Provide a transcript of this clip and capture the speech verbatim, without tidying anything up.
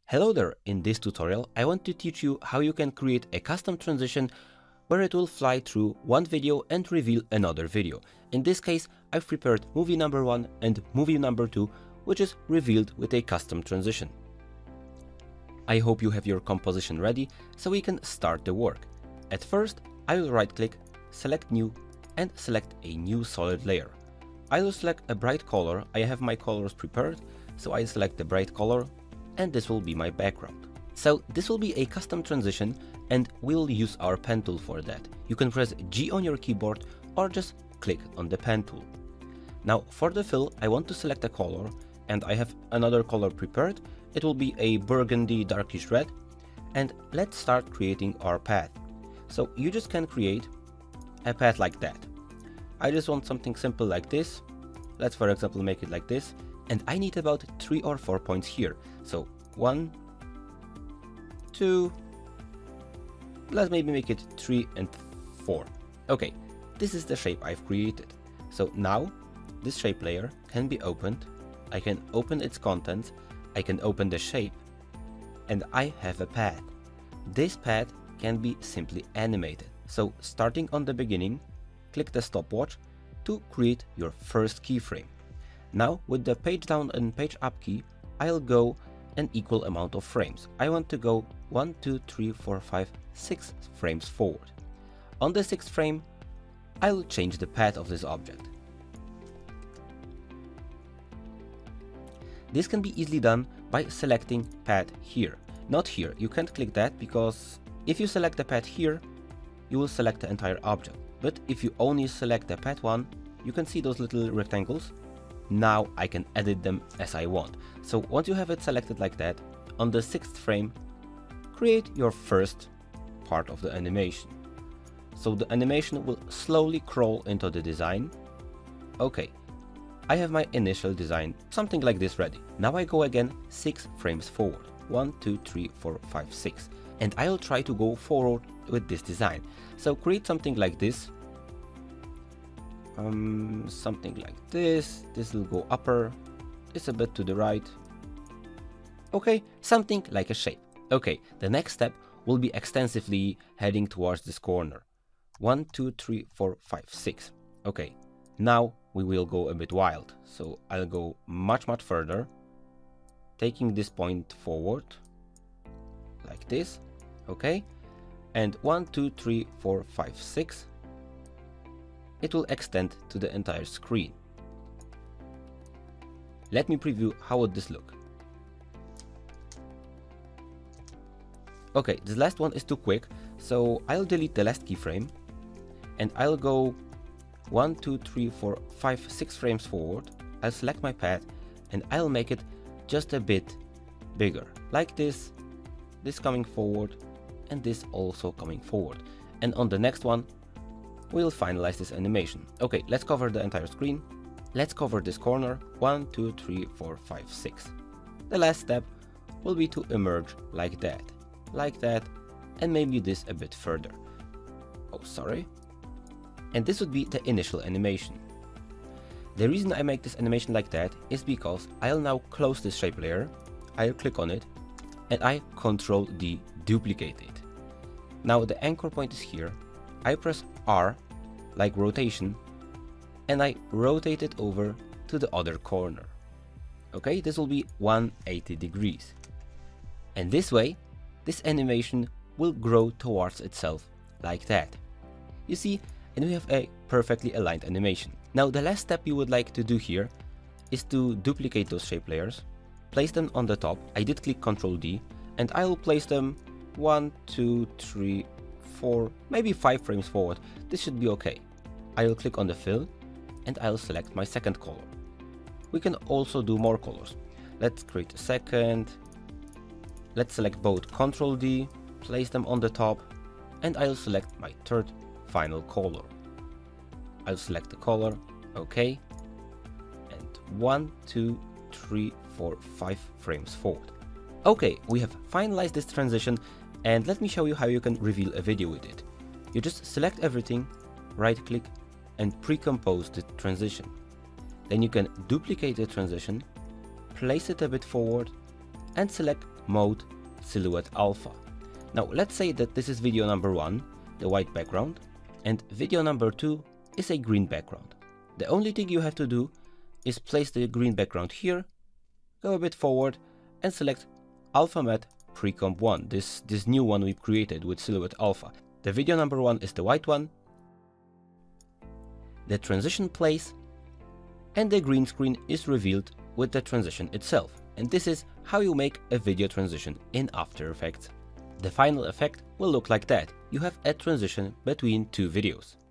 Hello there, in this tutorial I want to teach you how you can create a custom transition where it will fly through one video and reveal another video. In this case I've prepared movie number one and movie number two, which is revealed with a custom transition. I hope you have your composition ready so we can start the work. At first I will right click, select new and select a new solid layer. I will select a bright color. I have my colors prepared, so I select the bright color and this will be my background. So this will be a custom transition and we'll use our pen tool for that. You can press G on your keyboard or just click on the pen tool. Now for the fill I want to select a color and I have another color prepared. It will be a burgundy darkish red, and let's start creating our path. So you just can create a path like that. I just want something simple like this. Let's for example make it like this. And I need about three or four points here. So one, two, let's maybe make it three and four. Okay, this is the shape I've created. So now this shape layer can be opened. I can open its contents. I can open the shape and I have a path. This path can be simply animated. So starting on the beginning, click the stopwatch to create your first keyframe. Now with the page down and page up key, I'll go an equal amount of frames. I want to go one, two, three, four, five, six frames forward. On the sixth frame, I'll change the path of this object. This can be easily done by selecting path here. Not here, you can't click that because if you select the path here, you will select the entire object. But if you only select the path one, you can see those little rectangles. Now I can edit them as I want. So once you have it selected like that, on the sixth frame, create your first part of the animation. So the animation will slowly crawl into the design. Okay, I have my initial design, something like this ready. Now I go again six frames forward. One, two, three, four, five, six. And I'll try to go forward with this design. So create something like this. Um, something like this. This will go upper. It's a bit to the right. Okay, something like a shape. Okay, the next step will be extensively heading towards this corner. One, two, three, four, five, six. Okay, now we will go a bit wild. So I'll go much, much further, taking this point forward, like this. Okay, and one, two, three, four, five, six. It will extend to the entire screen. Let me preview how would this look. Okay, this last one is too quick, so I'll delete the last keyframe and I'll go one, two, three, four, five, six frames forward. I'll select my path and I'll make it just a bit bigger, like this, this coming forward and this also coming forward. And on the next one, we'll finalize this animation. Okay, let's cover the entire screen. Let's cover this corner. One, two, three, four, five, six. The last step will be to emerge like that, like that, and maybe this a bit further. Oh, sorry. And this would be the initial animation. The reason I make this animation like that is because I'll now close this shape layer. I'll click on it and I control D duplicate it. Now the anchor point is here. I press R like rotation and I rotate it over to the other corner. Okay, this will be one hundred eighty degrees. And this way, this animation will grow towards itself like that. You see, and we have a perfectly aligned animation. Now the last step you would like to do here is to duplicate those shape layers, place them on the top. I did click control D and I will place them one, two, three, four, maybe five frames forward. This should be okay. I'll click on the fill and I'll select my second color. We can also do more colors. Let's create a second. Let's select both control D, place them on the top, and I'll select my third final color. I'll select the color, okay, and one, two, three, four, five frames forward. Okay, we have finalized this transition and let me show you how you can reveal a video with it. You just select everything, right click and pre-compose the transition. Then you can duplicate the transition, place it a bit forward and select mode silhouette alpha. Now let's say that this is video number one, the white background, and video number two is a green background. The only thing you have to do is place the green background here, go a bit forward and select Alpha Matte Precomp one, this, this new one we created with silhouette alpha. The video number one is the white one, the transition plays, and the green screen is revealed with the transition itself. And this is how you make a video transition in After Effects. The final effect will look like that. You have a transition between two videos.